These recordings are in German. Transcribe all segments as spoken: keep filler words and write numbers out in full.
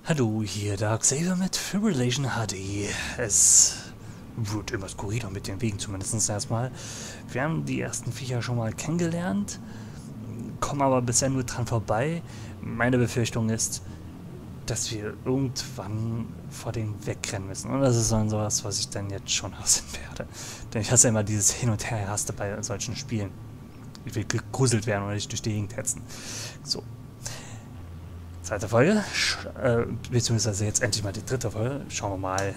Hallo, hier Darksaber mit Fibrillation H D. Es wird immer skurriler mit den Wegen zumindest erstmal. Wir haben die ersten Viecher schon mal kennengelernt, kommen aber bisher nur dran vorbei. Meine Befürchtung ist, dass wir irgendwann vor denen wegrennen müssen. Und das ist dann sowas, was ich dann jetzt schon hassen werde. Denn ich hasse immer dieses Hin- und Her-Haste bei solchen Spielen. Ich will gegruselt werden oder nicht durch die Gegend hetzen. So. Zweite Folge, äh, beziehungsweise jetzt endlich mal die dritte Folge. Schauen wir mal,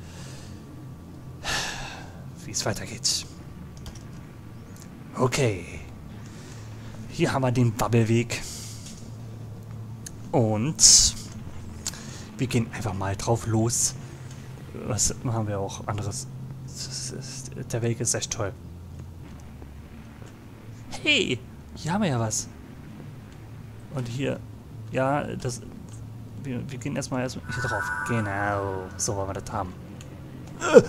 wie es weitergeht. Okay. Hier haben wir den Babbelweg. Und wir gehen einfach mal drauf los. Was haben wir auch anderes? Der Weg ist echt toll. Hey, hier haben wir ja was. Und hier... Ja, das... Wir, wir gehen erstmal erst hier drauf. Genau, so wollen wir das haben. Äh.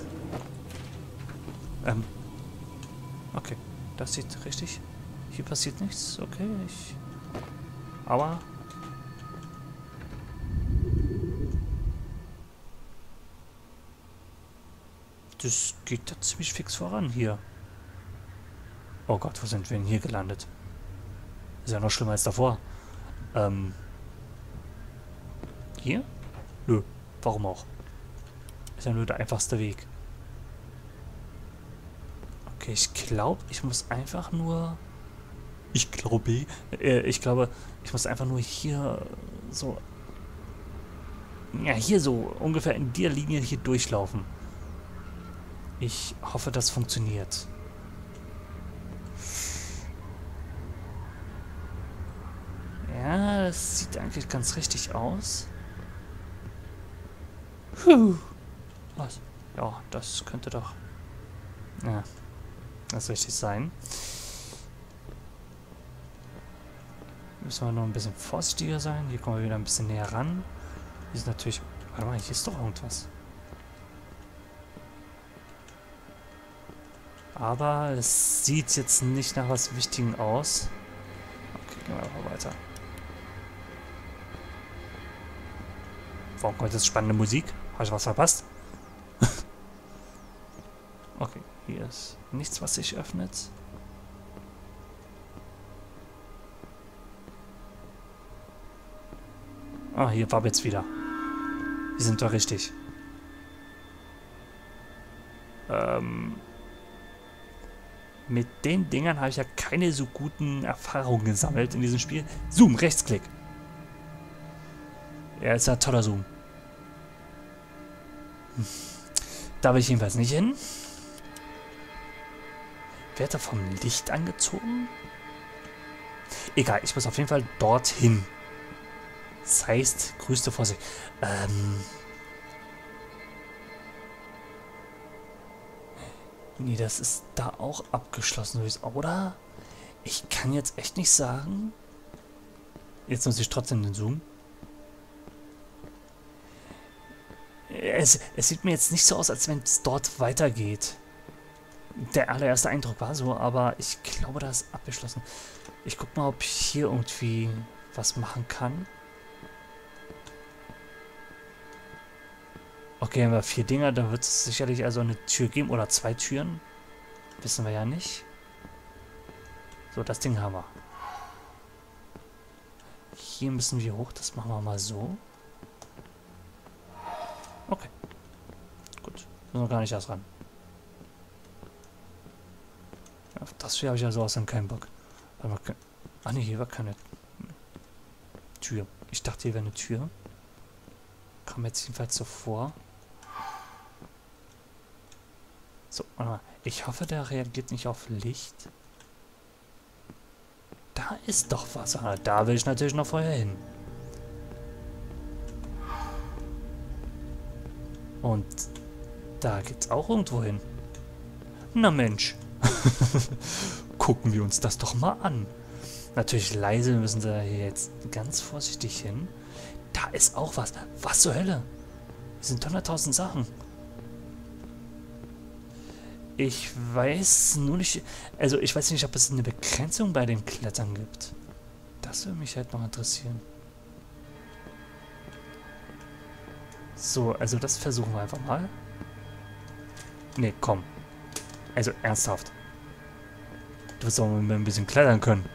Ähm. Okay, das sieht richtig. Hier passiert nichts. Okay, ich... Aua. Das geht ja ziemlich fix voran hier. Oh Gott, wo sind wir denn hier gelandet? Ist ja noch schlimmer als davor. Ähm... Hier? Nö, warum auch? Ist ja nur der einfachste Weg. Okay, ich glaube, ich muss einfach nur... Ich glaube, äh, ich glaube, ich muss einfach nur hier so... Ja, hier so ungefähr in der Linie hier durchlaufen. Ich hoffe, das funktioniert. Ja, das sieht eigentlich ganz richtig aus. Puh. Was? Ja, das könnte doch... Ja, das richtig sein. Müssen wir noch ein bisschen vorsichtiger sein. Hier kommen wir wieder ein bisschen näher ran. Hier ist natürlich... Warte mal, hier ist doch irgendwas. Aber es sieht jetzt nicht nach was Wichtigem aus. Okay, gehen wir aber weiter. Warum kommt jetzt spannende Musik? Habe ich was verpasst? Okay, hier ist nichts, was sich öffnet. Ah, hier war jetzt wieder. Wir sind doch richtig. Ähm, mit den Dingern habe ich ja keine so guten Erfahrungen gesammelt in diesem Spiel. Zoom, Rechtsklick. Ja, ist ja toller Zoom. Hm. Da will ich jedenfalls nicht hin. Werde vom Licht angezogen? Egal, ich muss auf jeden Fall dorthin. Das heißt, größte Vorsicht. Ähm. Nee, das ist da auch abgeschlossen, oder? Ich kann jetzt echt nicht sagen. Jetzt nutze ich trotzdem den Zoom. Es, es sieht mir jetzt nicht so aus, als wenn es dort weitergeht. Der allererste Eindruck war so, aber ich glaube, das ist abgeschlossen. Ich guck mal, ob ich hier irgendwie was machen kann. Okay, haben wir vier Dinger, da wird es sicherlich also eine Tür geben oder zwei Türen. Wissen wir ja nicht. So, das Ding haben wir. Hier müssen wir hoch, das machen wir mal so. Okay. Gut, müssen wir gar nicht erst ran. Auf das hier habe ich also außerdem keinen Bock. Ah ne, hier war keine Tür. Ich dachte, hier wäre eine Tür. Kam jetzt jedenfalls so vor. So, ich hoffe, der reagiert nicht auf Licht. Da ist doch was. Da will ich natürlich noch vorher hin. Und da geht's auch irgendwo hin. Na Mensch. Gucken wir uns das doch mal an. Natürlich leise müssen wir hier jetzt ganz vorsichtig hin. Da ist auch was. Was zur Hölle? Das sind hunderttausend Sachen. Ich weiß nur nicht... Also ich weiß nicht, ob es eine Begrenzung bei dem Klettern gibt. Das würde mich halt noch interessieren. So, also das versuchen wir einfach mal. Ne, komm. Also ernsthaft. Du wirst auch mal ein bisschen klettern können.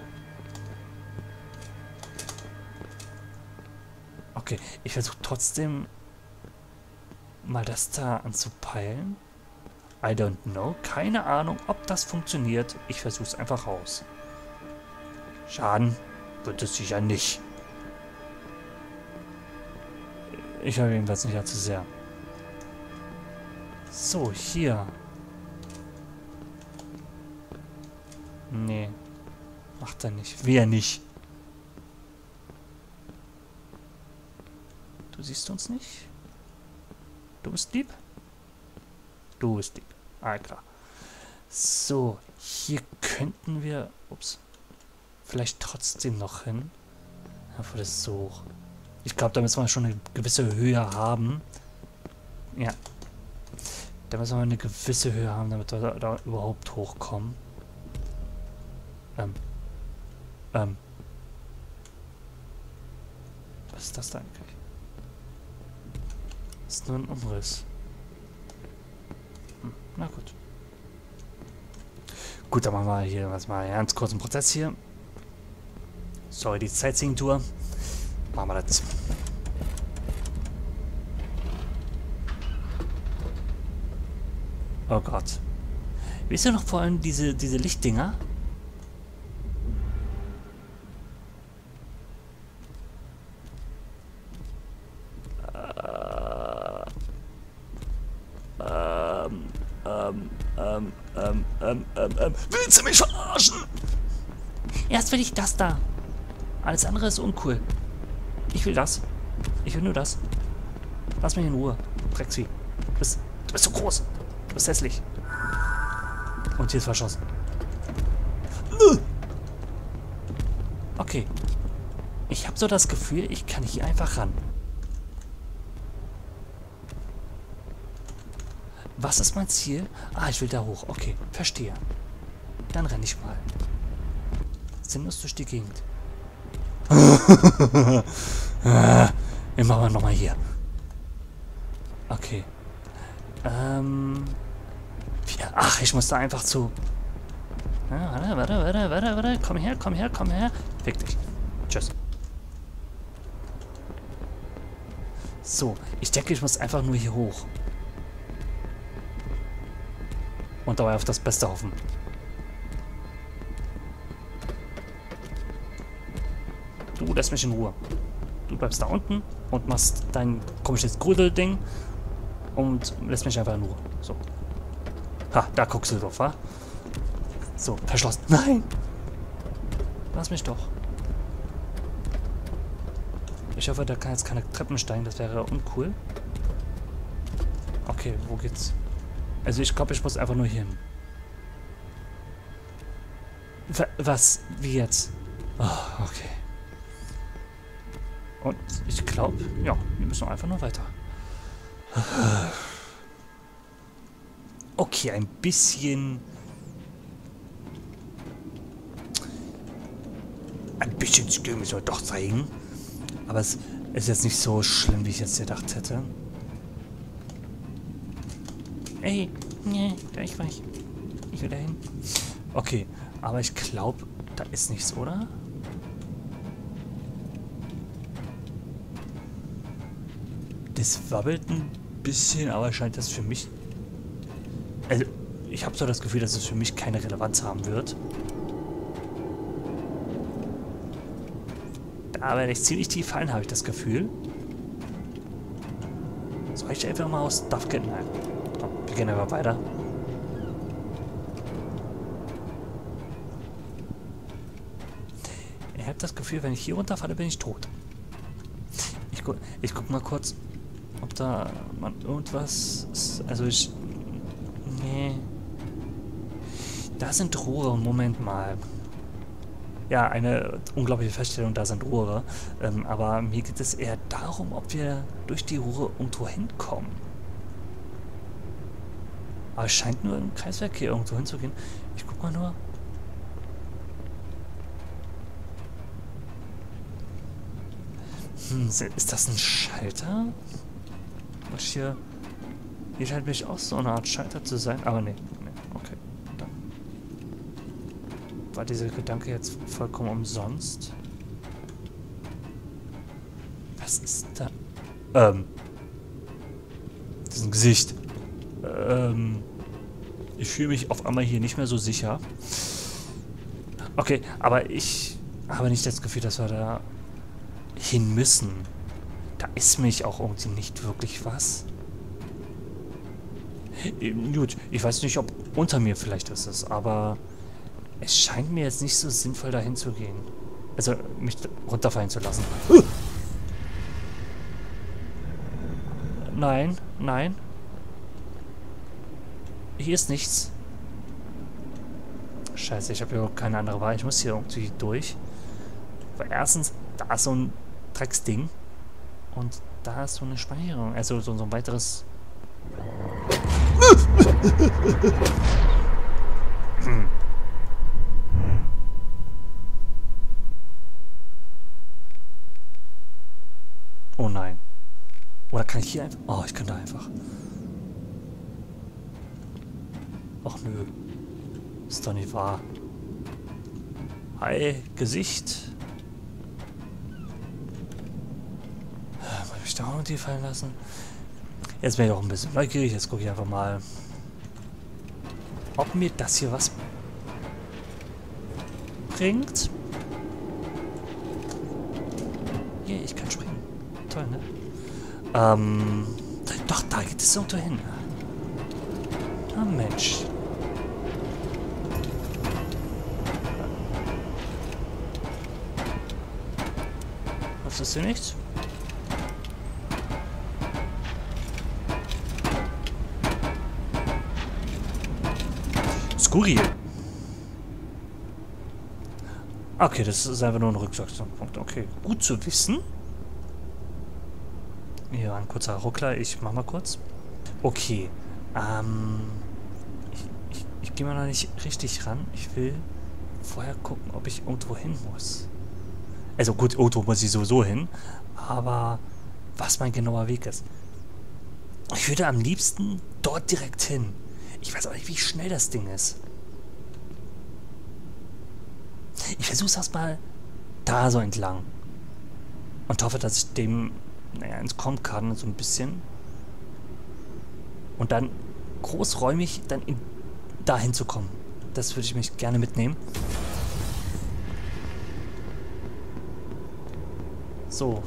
Okay, ich versuche trotzdem mal das da anzupeilen. I don't know. Keine Ahnung, ob das funktioniert. Ich versuche es einfach raus. Schaden wird es sicher nicht. Ich habe jedenfalls nicht allzu sehr. So, hier. Nee. Macht er nicht. Wer nicht? Du siehst uns nicht? Du bist lieb? Du bist lieb. Ah, klar. So, hier könnten wir... Ups. Vielleicht trotzdem noch hin. Obwohl das ist so hoch. Ich glaube, da müssen wir schon eine gewisse Höhe haben. Ja. Da müssen wir eine gewisse Höhe haben, damit wir da, da überhaupt hochkommen. Ähm. Ähm. Was ist das da eigentlich? Das ist nur ein Umriss. Hm, na gut. Gut, dann machen wir hier was mal einen ganz kurzen Prozess hier. Sorry, die Sightseeing-Tour. Machen wir das. Oh Gott. Wisst ihr noch vor allem diese, diese Lichtdinger? Ähm, ähm, ähm, ähm, ähm, ähm, ähm. Willst du mich verarschen? Erst will ich das da. Alles andere ist uncool. Ich will das. Ich will nur das. Lass mich in Ruhe. Drecksvieh. Du bist, du bist so groß. Du bist hässlich. Und hier ist verschossen. Okay. Ich habe so das Gefühl, ich kann hier einfach ran. Was ist mein Ziel? Ah, ich will da hoch. Okay, verstehe. Dann renne ich mal. Sinnlos durch die Gegend. Den machen wir nochmal hier. Okay. Ähm. Ach, ich muss da einfach zu. Ja, warte, warte, warte, warte, warte. Komm her, komm her, komm her. Fick dich. Tschüss. So, ich denke, ich muss einfach nur hier hoch. Und dabei auf das Beste hoffen. Du lässt mich in Ruhe. Du bleibst da unten und machst dein komisches Grudelding und lässt mich einfach in Ruhe. So. Ha, da guckst du drauf, wa? So, verschlossen. Nein! Lass mich doch. Ich hoffe, da kann jetzt keine Treppen steigen, das wäre uncool. Okay, wo geht's? Also ich glaube, ich muss einfach nur hier hin. Was? Wie jetzt? Oh, okay. Und ich glaube, ja, wir müssen einfach nur weiter. Okay, ein bisschen... Ein bisschen Skill müssen wir doch zeigen. Aber es ist jetzt nicht so schlimm, wie ich jetzt gedacht hätte. Ey, nee, gleich weich. Ich will da hin. Okay, aber ich glaube, da ist nichts, oder? Das wabbelt ein bisschen, aber scheint das für mich... Also, ich habe so das Gefühl, dass es für mich keine Relevanz haben wird. Da werde ich ziemlich tief fallen, habe ich das Gefühl. Soll ich einfach mal aus Stuff gehen? Nein. Komm, wir gehen einfach weiter. Ich habe das Gefühl, wenn ich hier runterfalle, bin ich tot. Ich, gu ich guck mal kurz, ob da man irgendwas ist. Also ich... Nee. Da sind Rohre. Moment mal. Ja, eine unglaubliche Feststellung, da sind Rohre. Ähm, aber mir geht es eher darum, ob wir durch die Rohre irgendwo hinkommen. Aber es scheint nur im Kreisverkehr hier irgendwo hinzugehen. Ich guck mal nur. Hm, ist das ein Schalter? Und hier... Hier scheint mich auch so eine Art Schalter zu sein. Aber nee. Nee. Okay. Dann. War dieser Gedanke jetzt vollkommen umsonst? Was ist da? Ähm. Das ist ein Gesicht. Ähm. Ich fühle mich auf einmal hier nicht mehr so sicher. Okay, aber ich habe nicht das Gefühl, dass wir da hin müssen. Da ist mich auch irgendwie nicht wirklich was. Gut, ich weiß nicht, ob unter mir vielleicht ist es, aber es scheint mir jetzt nicht so sinnvoll, dahin zu gehen. Also, mich runterfallen zu lassen. Uh! Nein, nein. Hier ist nichts. Scheiße, ich habe ja keine andere Wahl. Ich muss hier irgendwie durch. Weil erstens, da ist so ein Drecksding. Und da ist so eine Speicherung. Also so, so ein weiteres... hm. Oh nein. Oder kann ich hier einfach... Oh, ich kann da einfach... Ach nö. Ist doch nicht wahr. Hi, Gesicht. Muss ich mich da auch noch die fallen lassen? Jetzt bin ich auch ein bisschen neugierig. Jetzt gucke ich einfach mal, ob mir das hier was bringt. Yeah, ich kann springen. Toll, ne? Ähm, doch, da geht es irgendwo hin. Ah, Mensch. Was ist hier nichts? Skurril. Okay, das ist einfach nur ein Rücksatzpunkt. Okay, gut zu wissen. Hier ein kurzer Ruckler. Ich mach mal kurz. Okay. Ähm. Ich, ich, ich gehe mal noch nicht richtig ran. Ich will vorher gucken, ob ich irgendwo hin muss. Also gut, irgendwo muss ich sowieso hin. Aber was mein genauer Weg ist. Ich würde am liebsten dort direkt hin. Ich weiß auch nicht, wie schnell das Ding ist. Ich versuche es erstmal da so entlang. Und hoffe, dass ich dem, naja, entkommen kann, so ein bisschen. Und dann großräumig dann in, dahin zu kommen. Das würde ich mich gerne mitnehmen. So.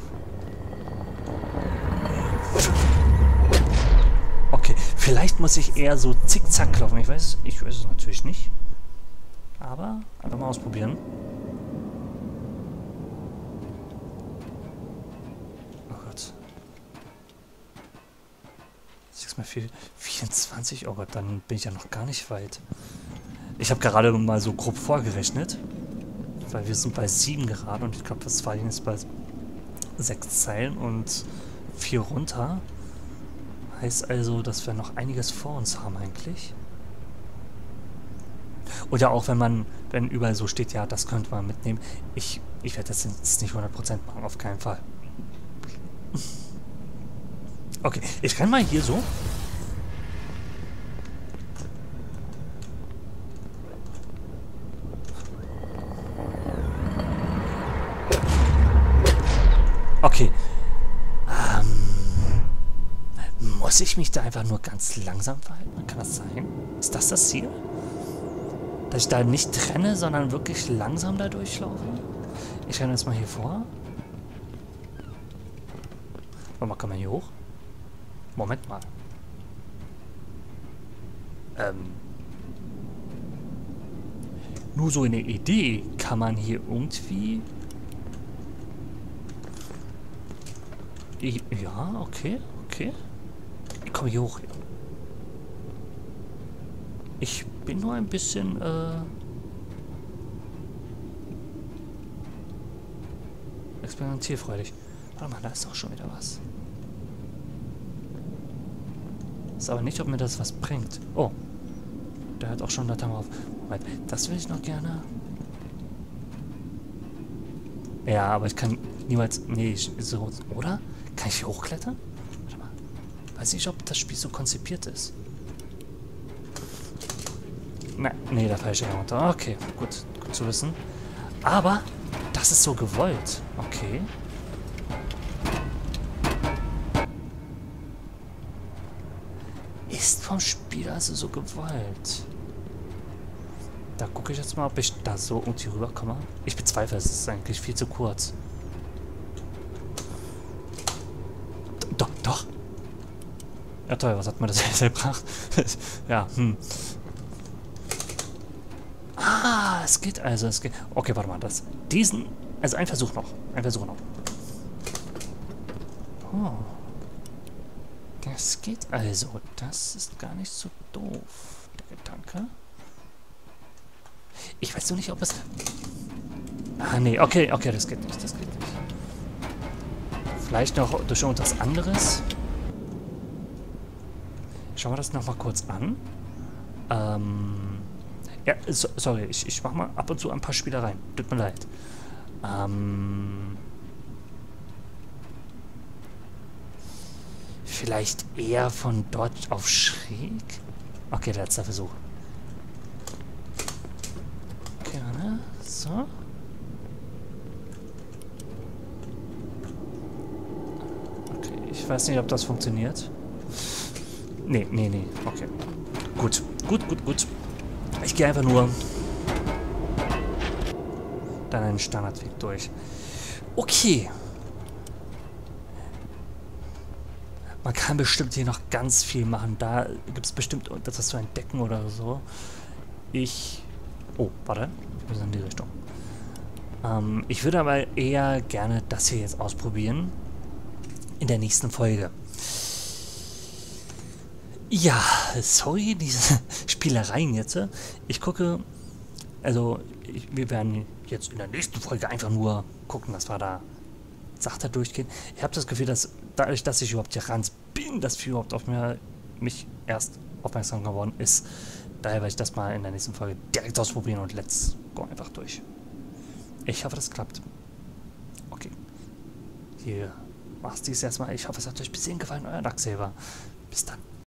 Okay, vielleicht muss ich eher so zickzack laufen. Ich weiß, ich weiß es natürlich nicht. Aber einfach mal ausprobieren. Oh Gott. sechs mal vier, vierundzwanzig. Oh Gott, dann bin ich ja noch gar nicht weit. Ich habe gerade mal so grob vorgerechnet. Weil wir sind bei sieben gerade und ich glaube, das war jetzt bei sechs Zeilen und vier runter. Heißt also, dass wir noch einiges vor uns haben eigentlich. Oder auch wenn man, wenn überall so steht, ja, das könnte man mitnehmen. Ich, ich werde das jetzt nicht hundert Prozent machen, auf keinen Fall. Okay, ich kann mal hier so. Okay. Ähm, muss ich mich da einfach nur ganz langsam verhalten? Kann das sein? Ist das das Ziel? Dass ich da nicht trenne, sondern wirklich langsam da durchlaufe? Ich renne jetzt mal hier vor. Warte mal, kann man hier hoch? Moment mal. Ähm. Nur so eine Idee. Kann man hier irgendwie... Ja, okay, okay. Ich komme hier hoch. Ich bin nur ein bisschen, äh... experimentierfreudig. Warte mal, da ist doch schon wieder was. Ist aber nicht, ob mir das was bringt. Oh. Der hat auch schon da drauf. Moment, das will ich noch gerne. Ja, aber ich kann niemals... Nee, ich, so, oder? Kann ich hier hochklettern? Warte mal. Weiß nicht, ob das Spiel so konzipiert ist. Na, nee, da falle ich ja runter. Okay, gut, gut zu wissen. Aber das ist so gewollt. Okay. Ist vom Spiel also so gewollt. Da gucke ich jetzt mal, ob ich da so irgendwie rüberkomme. Ich bezweifle, es ist eigentlich viel zu kurz. Doch, doch. Ja toll, was hat mir das jetzt gebracht? Ja, hm. Ah, es geht also, es geht. Okay, warte mal, das. Diesen. Also ein Versuch noch. Ein Versuch noch. Oh. Das geht also. Das ist gar nicht so doof, der Gedanke. Ich weiß nur nicht, ob es... Ah, nee, okay, okay, das geht nicht, das geht nicht. Vielleicht noch durch irgendwas anderes. Schauen wir das nochmal kurz an. Ähm... Ja, so, sorry, ich, ich mach mal ab und zu ein paar Spielereien. Tut mir leid. Ähm... Vielleicht eher von dort auf schräg? Okay, letzter Versuch. Okay, ne? So. Okay, ich weiß nicht, ob das funktioniert. Nee, nee, nee. Okay. Gut, gut, gut, gut. Ich gehe einfach nur dann einen Standardweg durch. Okay. Man kann bestimmt hier noch ganz viel machen. Da gibt es bestimmt etwas zu entdecken oder so. Ich... Oh, warte. Wir sind in die Richtung. Ähm, ich würde aber eher gerne das hier jetzt ausprobieren. In der nächsten Folge. Ja, sorry, diese Spielereien jetzt. Ich gucke... Also, ich, wir werden jetzt in der nächsten Folge einfach nur gucken, dass wir da sachter durchgehen. Ich habe das Gefühl, dass dadurch, dass ich überhaupt hier ran bin, dass viel überhaupt auf mir, mich erst aufmerksam geworden ist. Daher werde ich das mal in der nächsten Folge direkt ausprobieren und let's go einfach durch. Ich hoffe, das klappt. Okay. Hier war's dies erstmal. Ich hoffe, es hat euch ein bisschen gefallen, euer Darksaber. Bis dann.